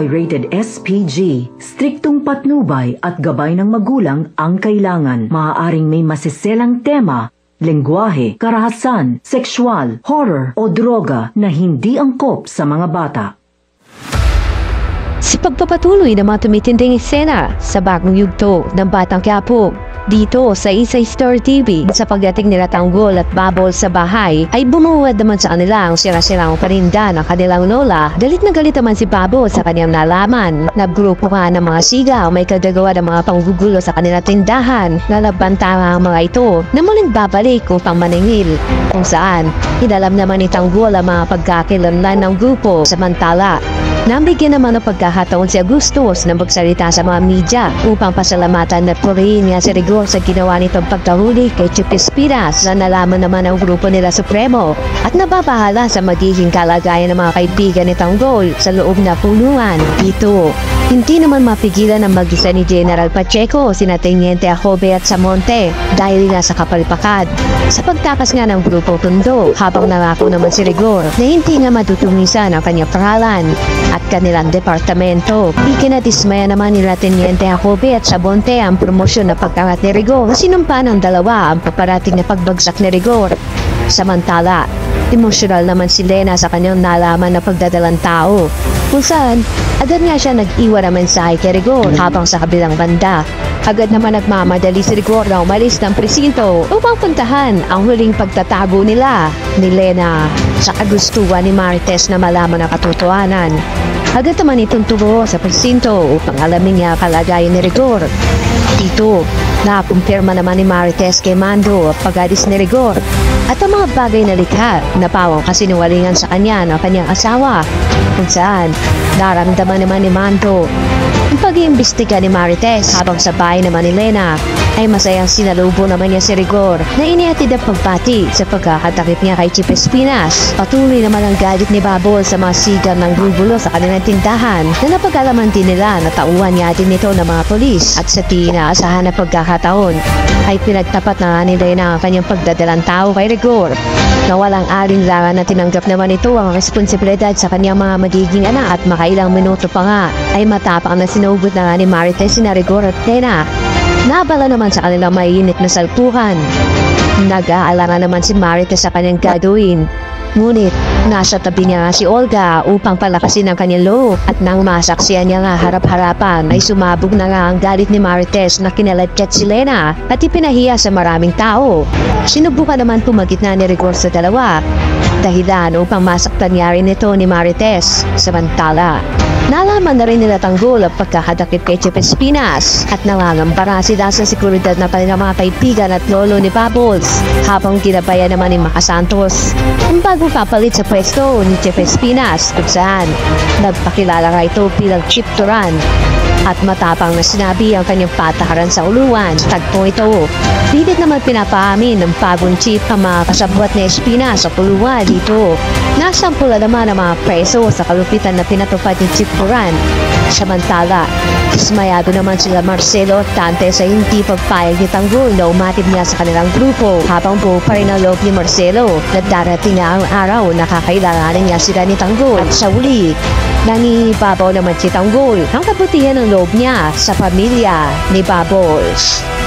ay rated SPG. Striktong patnubay at gabay ng magulang ang kailangan. Maaaring may masiselang tema, lengguwahe, karahasan, sexual, horror o droga na hindi angkop sa mga bata. Sa pagpapatuloy ng mga tumitinding eksena sa bagong yugto ng Batang Quiapo, dito sa Isay Star TV, sa pagdating nila Tanggol at Babol sa bahay, ay bumuwad naman sa kanila ang sira-sirang parinda ng kanilang lola. Galit na galit naman si Babol sa kanyang nalaman. Naggrupo ka ng mga sigaw, may kagagawa ng mga panggugulo sa kanilang tindahan. Nalabantara ang mga ito na muling babalik upang maningil, kung saan inalam naman ni Tanggol ang mga pagkakilanlan ng grupo. Samantala, nabigyan naman ng pagkakataon si Agustus na magsalita sa mga media upang pasalamatan at purihin niya si Rigor sa ginawa nitong pagkahuli kay Chief Espinas na nalaman naman ang grupo nila Supremo at nababahala sa magiging kalagayan ng mga kaibigan ni Tanggol sa loob na punuan. Dito, hindi naman mapigilan ang mag-isa ni General Pacheco, sina Teniente Jacobe at Samonte dahil nasa kapalpakad sa pagtakas nga ng grupo Tondo, habang nangako naman si Rigor na hindi nga matutungisan ang kanyang paralan at kanilang departamento. Ikinadismaya naman nila Teniente Jacobe at Samonte ang promosyon na pagkangat ni Rigor na sinumpa ng dalawa ang paparating na pagbagsak ni Rigor. Samantala, emosyonal naman si Lena sa kanyang nalaman na pagdadalang tao, kung saan agad nga siya nag-iwan ng mensahe kay Rigor, habang sa kabilang banda agad naman nagmamadali si Rigor na umalis ng presinto upang puntahan ang huling pagtatago nila ni Lena sa kagustuhan ni Marites na malaman ang katotohanan. Agad naman itong tumo sa presinto upang alamin niya kalagayan ni Rigor. Dito, nakumpirma naman ni Marites kay Mando ang pag-alis ni Rigor at ang mga bagay na likha na pawang kasinungalingan sa kanya ng kanyang asawa, kung saan naramdaman naman ni Mando ang pag-iimbestiga ni Marites, habang sa bahay naman ni Lena ay masayang sinalubo naman niya si Rigor na inihatid ang pagpati sa pagkakatakip niya kay Chief Espinas. Patuloy naman ang galit ni Babol sa mga sigang ng gugulo sa kanilang tindahan na napag-alaman din nila na tauhan niya din ito ng mga polis, at sa tinaasahan na pagkakataon ay pinagtapat na ni Lena ang kanyang pagdadalang tao kay Rigor na walang alinlangan na tinanggap naman ito ang responsibilidad sa kanyang mga magiging anak, at makailang minuto pa nga ay matapang na sinugot na nga ni Marites sina Rigor at Lena. Nabala naman sa kanilang mainit na salpuhan. Nag-aalala naman si Marites sa kanyang gagawin, ngunit nasa tabi niya nga si Olga upang palakasin ang kanyang loob, at nang masaksiyan niya nga harap-harapan ay sumabog na nga ang galit ni Marites na kinaladkat si Lena at ipinahiya sa maraming tao. Sinubukan naman pumagitna ni Rigor sa dalawa, dahilan upang masaktan niya rin ito ni Marites. Samantala, nalaman na rin nila Tanggol ang pagkakadakip kay Chief Espinas at nangangambara sila sa seguridad na kanilang mga kaibigan at lolo ni Bubbles, habang ginabayan naman ni Maka Santos ang bagong kapalit sa pwesto ni Chief Espinas, kung saan nagpakilala nga ito bilang Chief Turan at matapang na sinabi ang kanyang patakaran sa uluan. Tagpo ito, pilit naman pinapaamin ng bagong chief ang mga kasabwat ni Espinas sa puluan. Dito, nasampula naman ang mga preso sa kalupitan na pinatupad ni Chief Turan. Samantala, dismayado naman sila Marcelo at Tante sa hindi pagpayag ni Tanggol na umatid niya sa kanilang grupo, habang buo pa rin ang loob ni Marcelo na darating na ang araw na kakailanganin niya sila ni Tanggol. At sa uli, nangibabaw naman si Tanggol ang kabutihan ng loob niya sa pamilya ni Bubbles.